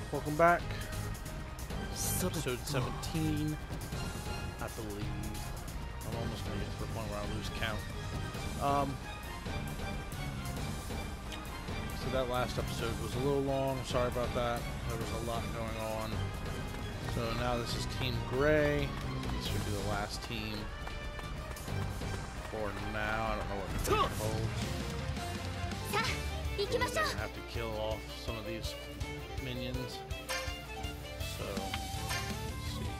Welcome back. Episode 17, I believe. I'm almost going to get to the point where I lose count. So that last episode was a little long. Sorry about that. There was a lot going on. So now this is Team Gray. This should be the last team for now. I don't know what the future holds. We're going to have to kill off some of these minions. So, let's see.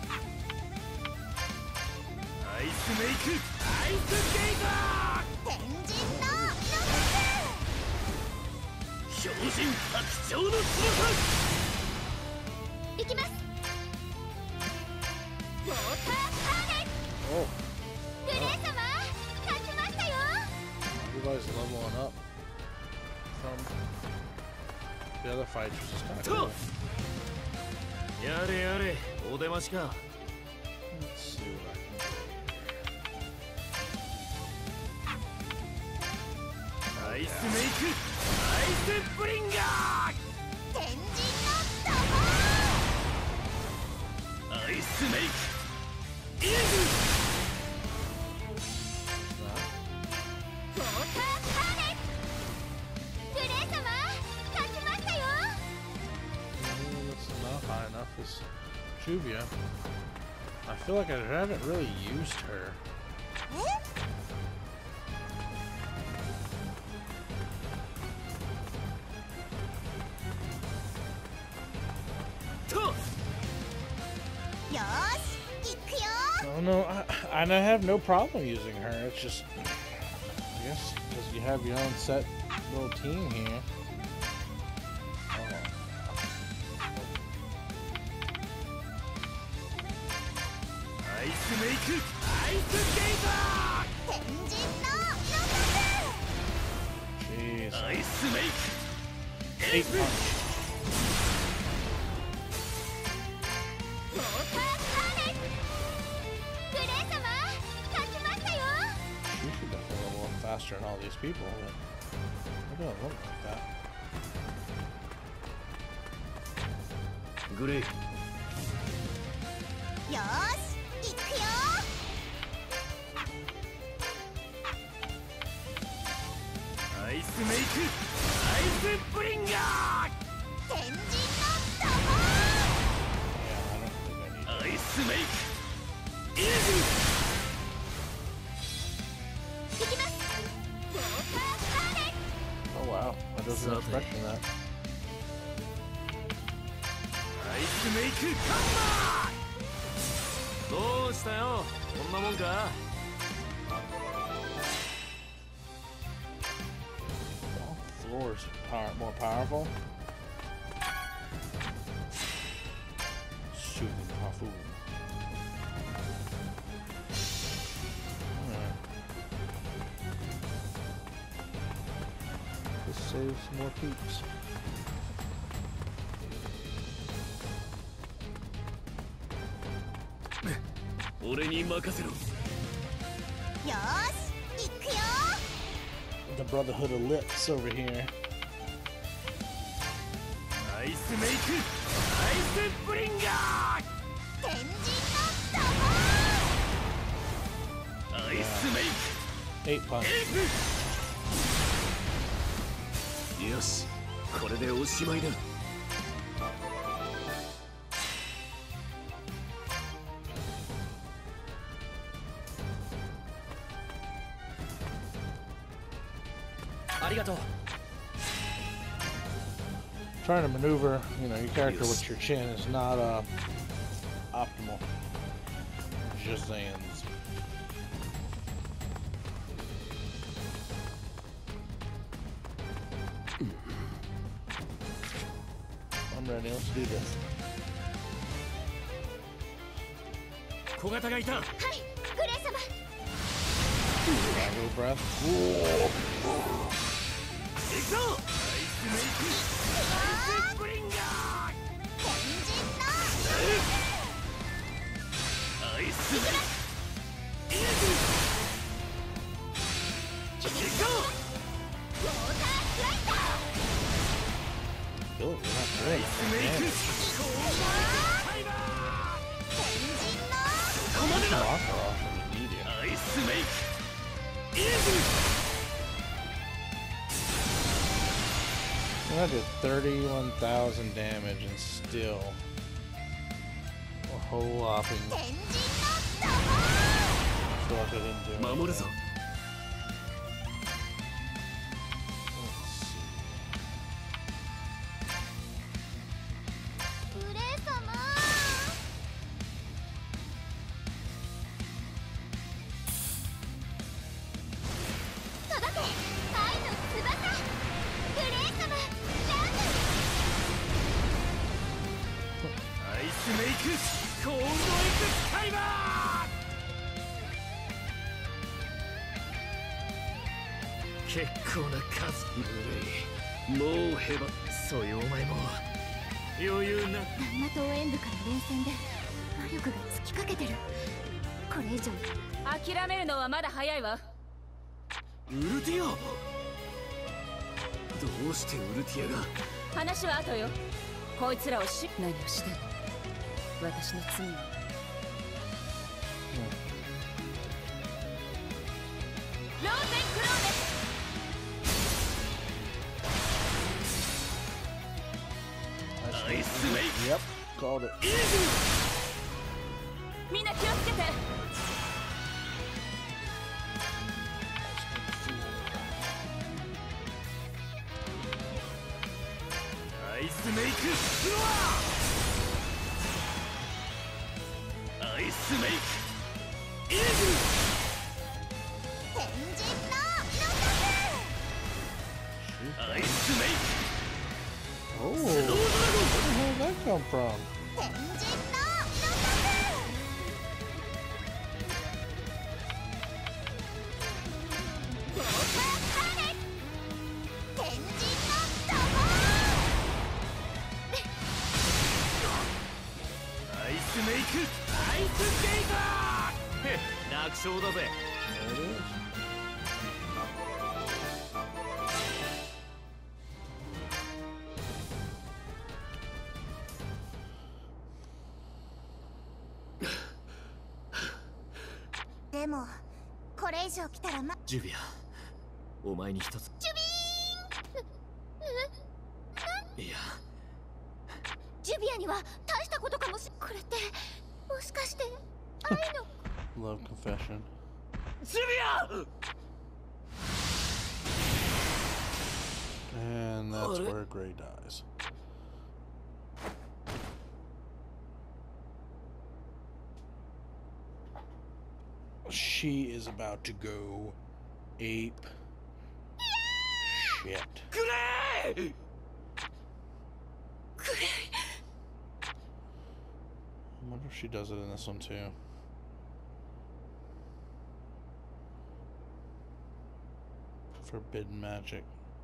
Ice Make! Ice Gazer! Tenjin no Nokaku! Hyojin Hakuchou no Tsuruka! Ikimasu! Water Planet! Oh! Gray-sama! Katsumashita yo! Everybody's leveling up from the other fights, which is kind of cool. Yare yare, odemashi ka. Let's see what I can do. Ice Make! Ice Bringer! Tenjin no Tomo! Ice Make! Eagle! Water Planet! Gray-sama! Katsumashita yo! That's not high enough. Is Juvia. I feel like I haven't really used her. Oh no, I have no problem using her. It's just, I guess, because you have your own set little team here. Ice Make! Ice Gazer! Tenjin no Nokaku! Jeez. Ice Make! 8 punch. Water Planet! Gray-sama! Katsumashita yo! She should definitely level up faster than all these people, but it doesn't look like that. Gray. Yosh! Iku yo! Ice Make! Ice Bringer! Tenjin no Tomo! Yeah, I don't think I need Ice Make! Eagle! Ikimasu! Water Planet! Oh wow, I wasn't expecting that. Ice Make! Hammer! どうしたよ、こんなもんか。 Floor is more powerful. Shooting Hafu. Just save some more keeps. The Brotherhood of Lips over here. Ice Make! Ice Bringer! Tenjin no Tomo! Ice Make! 8 punch. よし、これでおしまいだ。 Trying to maneuver, your character with your chin is not optimal. Just saying. I'm ready. Let's do this. 小型がいた。はい、グレイ様。 Drago breath. 行くぞ。アイスメイク。アイスブリンガー。天神の。アイスメイク。イーグル。行くぞ。ウォータースライダー。 Kill it, you're not doing it. I did 31,000 damage and still a whole whopping. I feel like I didn't do anything. 話は後よ。こいつらを何をして私の罪はローゼンクローネス。 Yep, called it. みんな気をつけて。 アイスメイクフロア、アイスメイクイーグル、天神のロカス、アイスメイク Oh, where the hell did that come from? 天神のロカス、ローカーカーネ天神のドボー、アイスメイクアイスゲイザー、へっ楽勝だぜ。 でもこれ以上来たらジュビア、お前に一つ。 ジュビーン。 いや、 ジュビアには大したことかもし。これってもしかして愛の Love confession. ジュビア And that's where Gray dies. She is about to go ape shit. グレイ、 クレイ。 I wonder if she does it in this one too. Forbidden magic.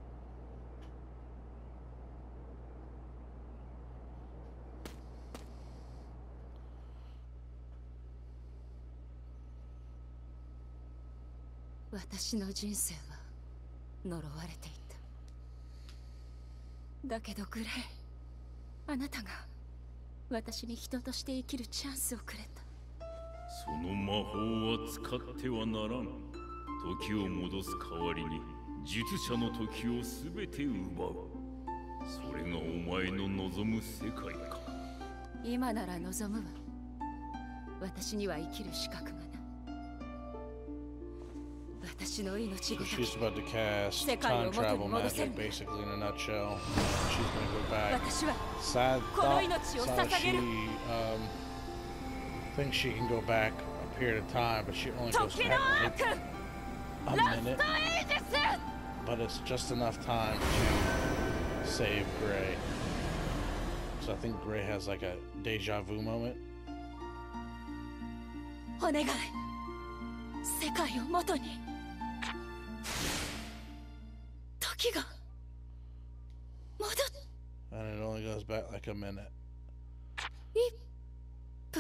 私の人生は呪われていた。だけどグレイ、あなたが私に人として生きるチャンスをくれた。 その魔法は使ってはならん。時を戻す代わりに術者の時をすべて奪う。それがお前の望む世界か。 今なら望むわ。私には生きる資格がない。私の命ごとき。 She's about to cast time travel magic, basically in a nutshell. She's gonna go back. Sad thought. She thinks she can go back a period of time, but she only goes back like a minute. But it's just enough time to save Gray. So I think Gray has like a deja vu moment. お願い、世界を元に。時が戻っ。 And it only goes back like a minute. 1分？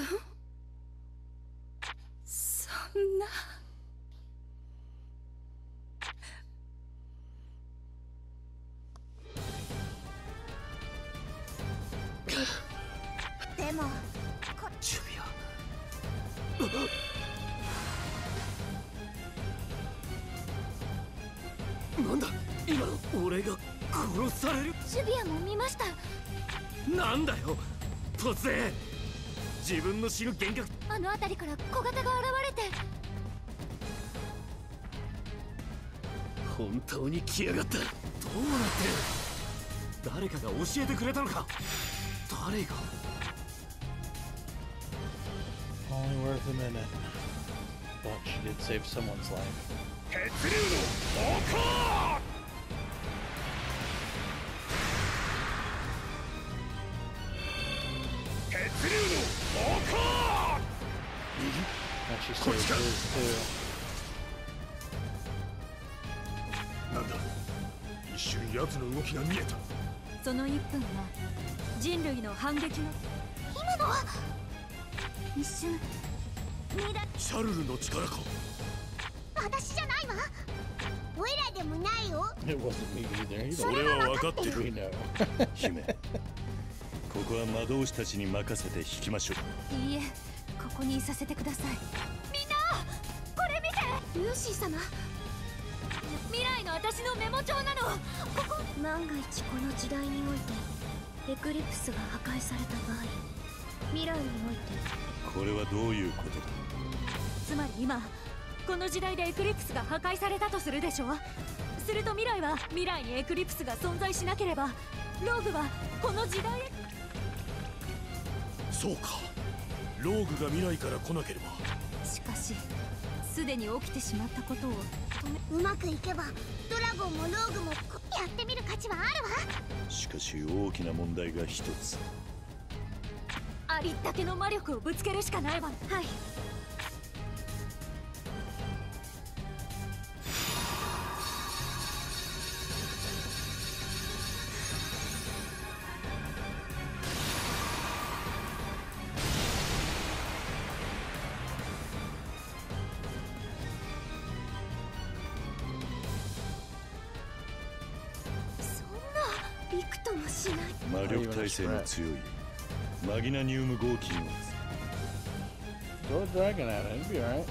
そんな。 でもジュビア。なんだ今の俺が殺される。 ジュビアも見ました。 なんだよ突然。自分の死ぬ幻覚。 あの辺りから小型が現れて。 本当に来やがった。どうなってる。誰かが教えてくれたのか。誰が。 Only worth a minute, but she did save someone's life. 血流の王 And she saved his too. なんだ一瞬奴の動きが見えた。 その1分は人類の反撃の今のは一瞬シャルルの力か。 私じゃないわ。オイラでもないよ。 It wasn't me either. それは分かってる。 We know. 姫、ここは魔導士たちに任せて引きましょう。 いいえ、ここにいさせてください。 みんなこれ見て。ルーシー様、 未来の私のメモ帳なの。 万が一この時代においてエクリプスが破壊された場合、未来においてこれはどういうことだ。 つまり今この時代でエクリプスが破壊されたとするでしょ。すると未来にエクリプスが存在しなければ、ローグはこの時代へ。 そうか、ローグが未来から来なければ。 しかしすでに起きてしまったことをうまくいけばドラゴンもローグもやってみる価値はあるわ。 しかし大きな問題が一つ。 ありったけの魔力をぶつけるしかないわ。はい。 びくともしない。 魔力耐性の強いマギナニウム合金を。 Throw a dragon at it, it'd be alright.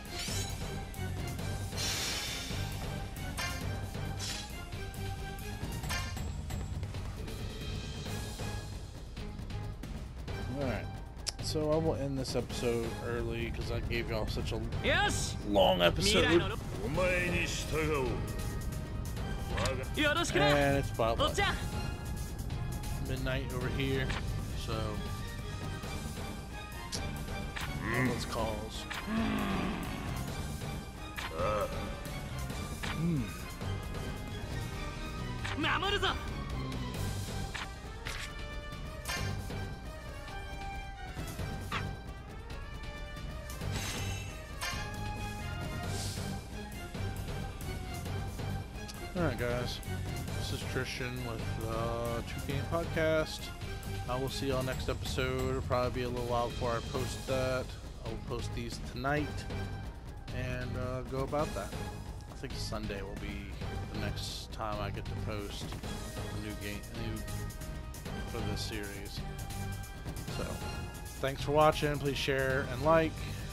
Alright, so I will end this episode early because I gave y'all such a よし long 未来 episode. のお前に従おう。 よろしくな。 And it's about おっ like ちゃん midnight over here, so let's calls. 守るぞ。 Alright guys, this is Trishan with the 2Game Podcast. I will see y'all next episode. It'll probably be a little while before I post that. I will post these tonight and go about that. I think Sunday will be the next time I get to post a new for this series. So, thanks for watching. Please share and like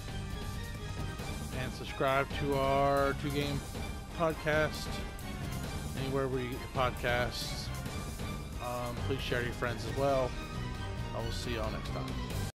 and subscribe to our 2Game Podcast. Anywhere where you get your podcasts. Please share your friends as well. I will see y'all next time.